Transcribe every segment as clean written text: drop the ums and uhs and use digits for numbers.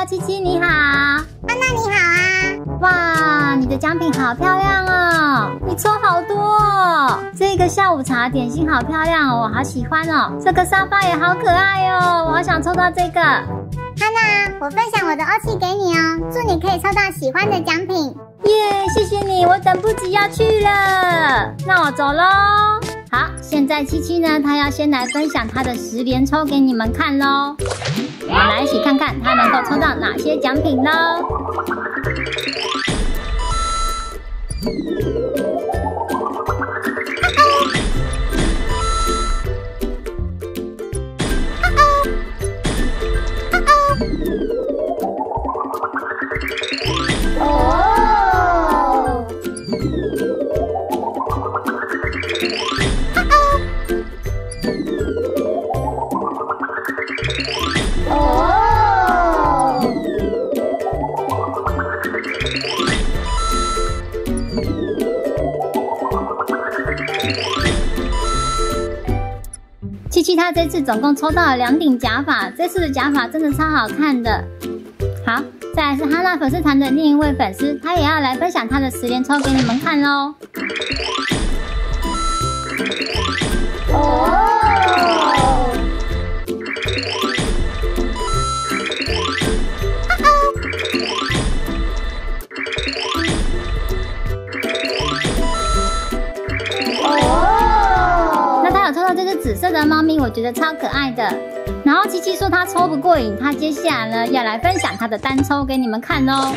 七七你好。 安娜你好啊！ 哇，你的奖品好漂亮哦，你抽好多哦。这个下午茶点心好漂亮哦，我好喜欢哦。这个沙发也好可爱哦，我好想抽到这个。 安娜，我分享我的欧气给你哦，祝你可以抽到喜欢的奖品。 耶，谢谢你，我等不及要去了。那我走咯。好，现在七七呢，她要先来分享她的10连抽给你们看咯。我们来一起看看她能够抽到哪些奖品咯。七七她这次总共抽到了2顶假发，这次的假发真的超好看的。好，再来是哈娜粉丝团的另一位粉丝，她也要来分享她的10连抽给你们看咯。这只紫色的猫咪我觉得超可爱的。然后七七说她抽不过瘾，她接下来呢要来分享她的单抽给你们看咯。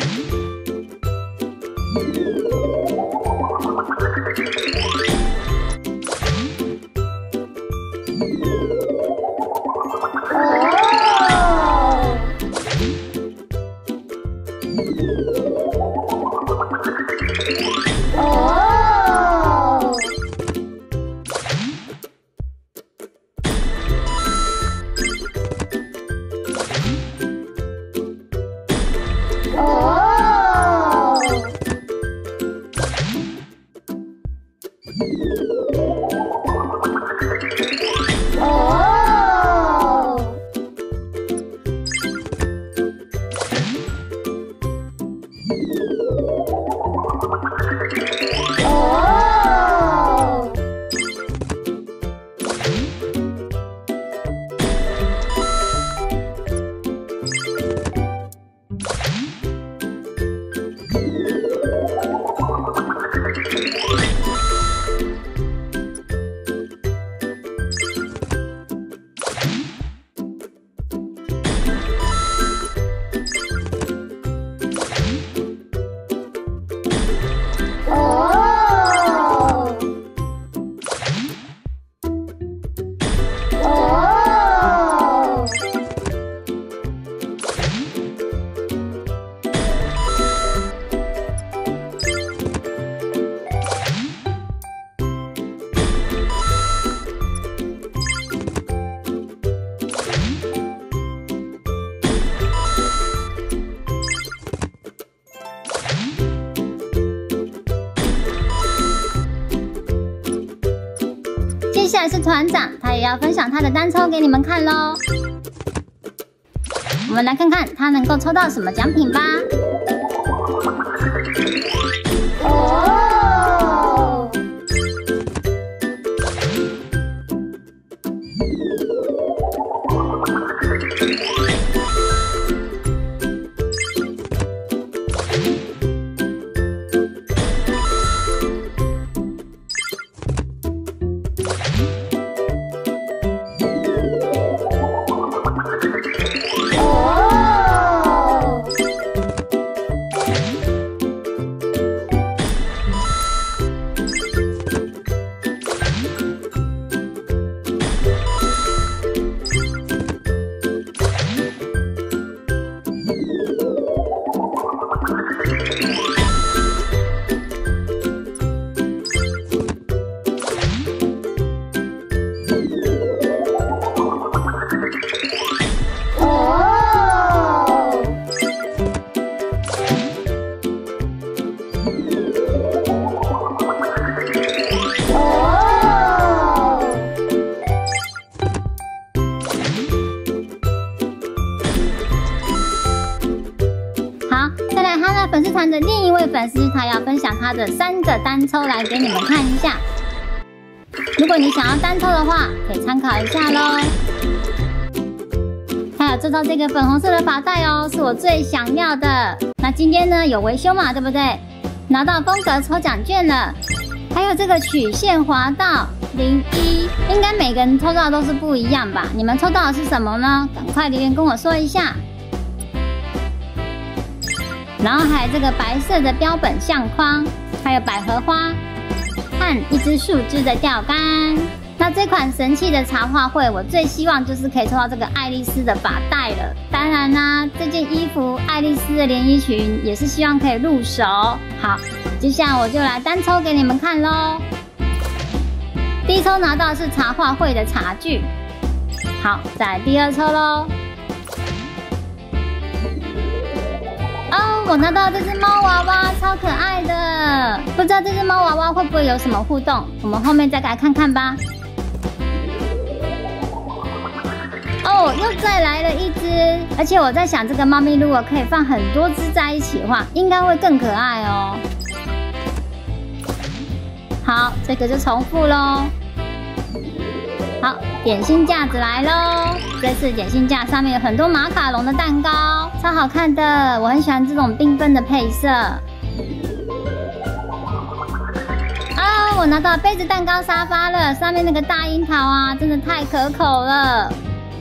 接下来是团长，他也要分享他的单抽给你们看咯。我们来看看他能够抽到什么奖品吧。 在粉丝团的另一位粉丝，他要分享他的3个单抽来给你们看一下。如果你想要单抽的话，可以参考一下咯。还有抽到这个粉红色的发带哦，是我最想要的。那今天呢有维修嘛，对不对？拿到风格抽奖券了。还有这个曲线滑道01，应该每个人抽到的都是不一样吧？你们抽到的是什么呢？赶快留言跟我说一下。然后还有这个白色的标本相框，还有百合花和一只树枝的钓竿。那这款神器的茶话会，我最希望就是可以抽到这个爱丽丝的发带了。当然啦，这件衣服爱丽丝的连衣裙也是希望可以入手。好，接下来我就来单抽给你们看咯。第一抽拿到的是茶话会的茶具。好，再来第2抽咯。哦，我拿到这只猫娃娃，超可爱的。不知道这只猫娃娃会不会有什么互动？我们后面再来看看吧。哦，又再来了一只，而且我在想，这个猫咪如果可以放很多只在一起的话，应该会更可爱哦。好，这个就重复咯。好，点心架子来咯。这次点心架上面有很多马卡龙的蛋糕，超好看的，我很喜欢这种缤纷的配色。我拿到杯子蛋糕沙发了，上面那个大樱桃啊，真的太可口了。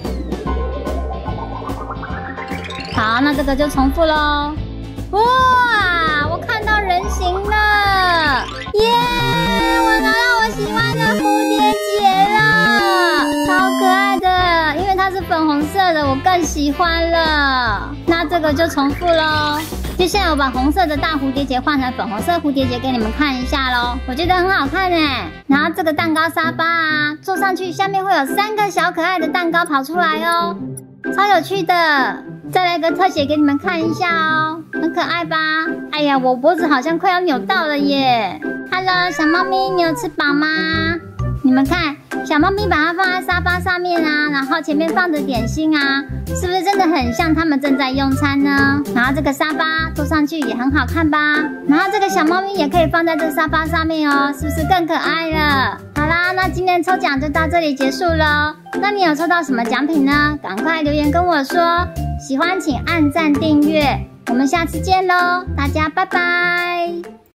好，那这个就重复咯。哇，我看到人形了，耶！我拿到我喜欢的蝴蝶结了，超可爱的，因为它是粉红色的，我更喜欢了。那这个就重复咯。接下来我把红色的大蝴蝶结换成粉红色蝴蝶结给你们看一下咯，我觉得很好看耶。然后这个蛋糕沙发啊，坐上去下面会有3个小可爱的蛋糕跑出来哦，超有趣的。再来个特写给你们看一下哦，很可爱吧？哎呀，我脖子好像快要扭到了耶。Hello， 小猫咪，你有吃饱吗？你们看，小猫咪把它放在沙发上面啊，然后前面放着点心啊，是不是真的很像他们正在用餐呢？然后这个沙发坐上去也很好看吧？然后这个小猫咪也可以放在这沙发上面哦，是不是更可爱了？好啦，那今天抽奖就到这里结束咯。那你有抽到什么奖品呢？赶快留言跟我说。喜欢请按赞订阅，我们下次见咯，大家拜拜。